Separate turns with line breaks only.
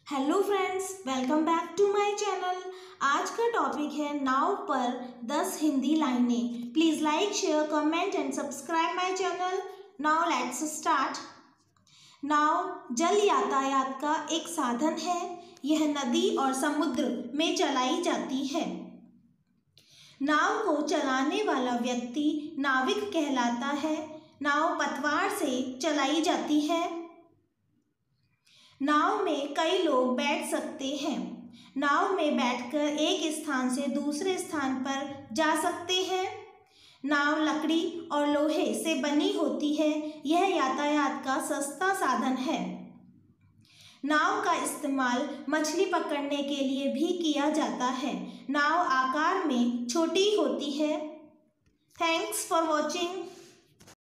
Hello friends, welcome back to my channel. आज का topic है नाव पर 10 हिंदी लाइनें। Please like, share, comment and subscribe my channel. Now let's start. नाव जल यातायात का एक साधन है। यह नदी और समुद्र में चलाई जाती है। नाव को चलाने वाला व्यक्ति नाविक कहलाता है। नाव पतवार से चलाई जाती है। नाव में कई लोग बैठ सकते हैं। नाव में बैठकर एक स्थान से दूसरे स्थान पर जा सकते हैं। नाव लकड़ी और लोहे से बनी होती है। यह यातायात का सस्ता साधन है। नाव का इस्तेमाल मछली पकड़ने के लिए भी किया जाता है। नाव आकार में छोटी होती है। Thanks for watching.